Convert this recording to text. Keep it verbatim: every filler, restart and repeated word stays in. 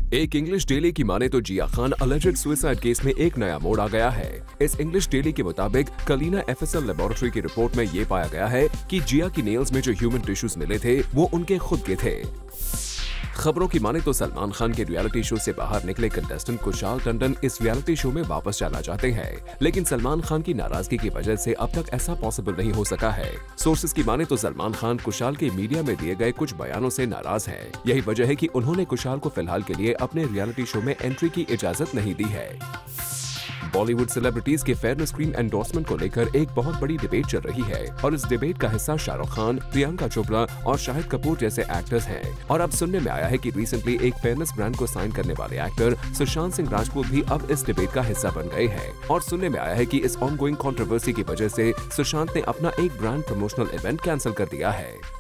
एक English daily की माने तो Jiah Khan alleged suicide case में एक नया मोड़ आ गया है। इस इंग्लिश डेली के मुताबिक कलीना एफएसएल लेबोरेटरी की रिपोर्ट में ये पाया गया है कि जिया की नेल्स में जो ह्यूमन टिश्यूज मिले थे वो उनके खुद के थे। खबरों की माने तो सलमान खान के रियलिटी शो से बाहर निकले कंटेस्टेंट कुशाल टंडन इस रियलिटी शो में वापस जाना चाहते हैं, लेकिन सलमान खान की नाराजगी की वजह से अब तक ऐसा पॉसिबल नहीं हो सका है। सोर्सेज की माने तो सलमान खान कुशाल के मीडिया में दिए गए कुछ बयानों से नाराज हैं। यही वजह है कि उन्होंने कुशाल को फिलहाल के लिए अपने रियलिटी शो में एंट्री की इजाजत नहीं दी है। बॉलीवुड सेलिब्रिटीज के फेयरनेस क्रीम एंडोर्समेंट को लेकर एक बहुत बड़ी डिबेट चल रही है और इस डिबेट का हिस्सा शाहरुख खान, प्रियंका चोपड़ा और शाहिद कपूर जैसे एक्टर्स हैं। और अब सुनने में आया है कि रिसेंटली एक फेयरनेस ब्रांड को साइन करने वाले एक्टर सुशांत सिंह राजपूत भी अब इस डिबेट का हिस्सा बन गए हैं। और सुनने में आया है कि इस ऑनगोइंग कंट्रोवर्सी की वजह से सुशांत ने अपना एक ब्रांड प्रमोशनल इवेंट कैंसिल कर दिया है।